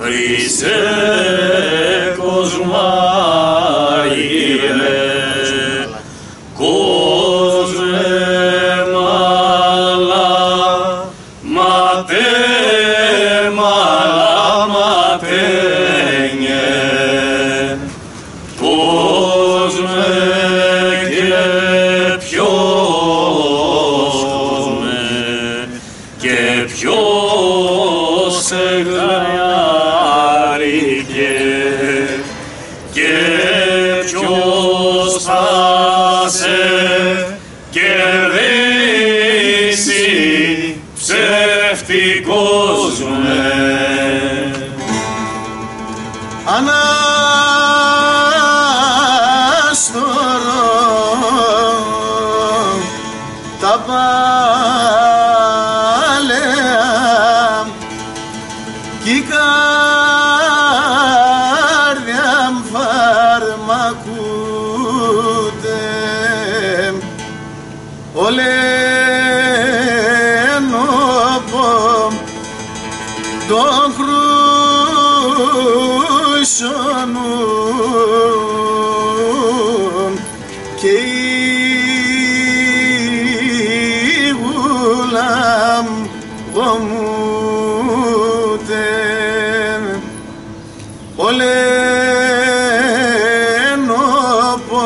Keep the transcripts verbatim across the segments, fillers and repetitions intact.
Χριστέ κοσμάγειρε, κόσμε μαλά, ματέ, μαλά, ματένιε, κόσμε και ποιος, κόσμε και ποιος σε γλιάρηκε και ποιος θα σε κερδίσει ψεύτικος με. Ανάστορο τα παλαιά κι η καρδιά μ' φαρμακούται ολένο από τον χρούσιονουν και η γουλάμ γομούται ολένο από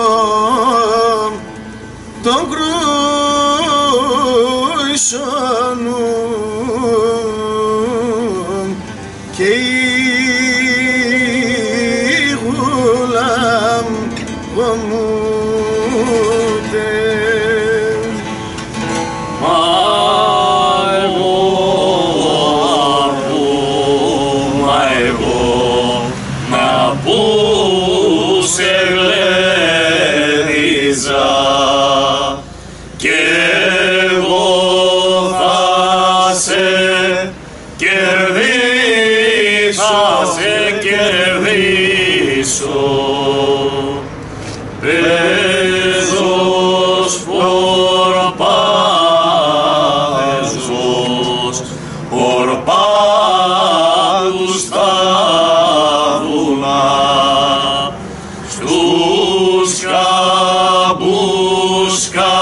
τον κρούσιονουν και η γουλάμ γομούται. Μα εγώ, μα εγώ, να που σε γλέντιζα και εγώ θα σε κερδίσω, θα σε κερδίσω. Παίζω σπορπά, παίζω σπορπάτους στα βουνά, στους καμπούσκα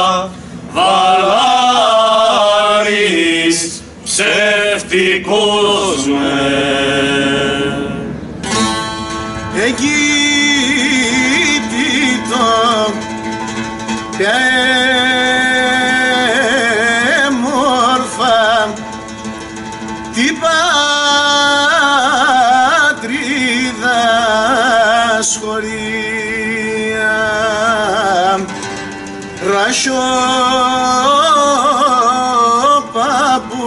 βαλάρις ψεύτικος με. Ποια έμορφα την πατρίδα σχολεία ρασιόπα που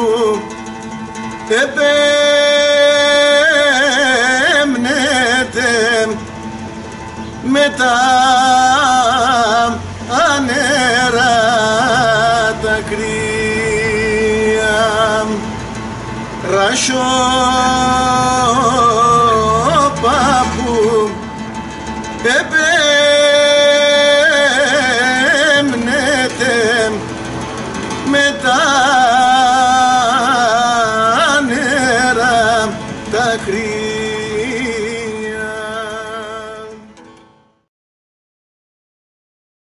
επέμνεται με τα ανέρα τα κρύα ρασιό